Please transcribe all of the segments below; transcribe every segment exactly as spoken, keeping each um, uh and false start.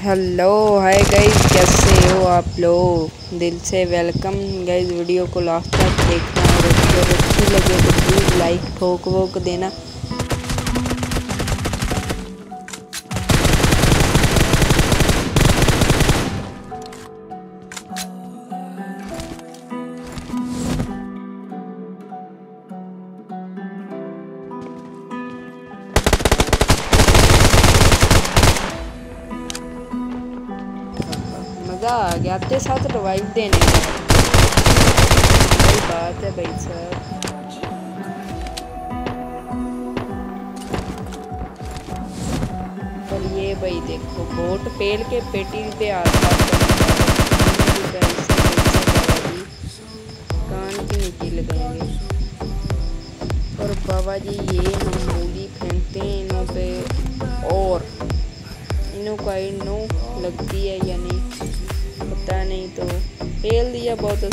Hello hi guys, कैसे हो आप लोग। दिल से वेलकम गाइस। वीडियो को लास्ट तक देखना और अगर अच्छी लगे तो प्लीज़ लाइक ठोक वोक देना। मज़ा आ गया आपके साथ रिवाइव देने का। सही बात है भाई साहब। पर ये भाई देखो बोट पेल के पेटी पे आता कान की निकल गएंगे। और बाबा जी ये हम मूली फेंकते हैं इनों पे और इनों का इनों लगती है या नहीं पता नहीं, तो फेल दिया बहुत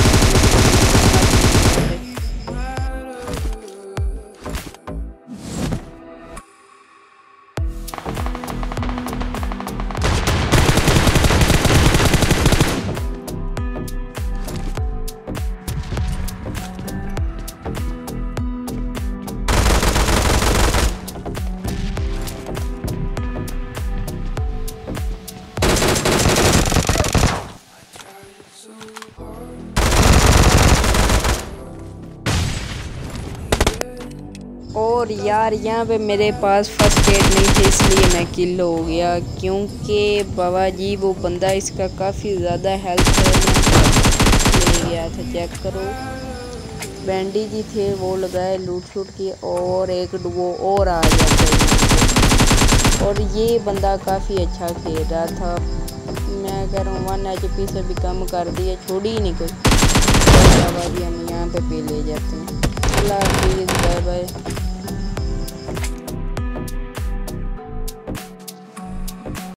और यार यहाँ पे मेरे पास फर्स्ट एड नहीं थे इसलिए मैं किल हो गया, क्योंकि बाबा जी वो बंदा इसका काफ़ी ज़्यादा हेल्थ ले गया था। चेक करो बैंडेज ही थे वो लगाए लूट शूट किए और एक डुओ और आ गया था। और ये बंदा काफ़ी अच्छा खेल रहा था। मैं कह रहा हूँ वन एच पी से भी कम कर दिया, छोड़ी ही नहीं कोई। बाबा जी हम यहाँ पे पे ले जाते हैं। अल्लाह हाफिज़, बाय बाय।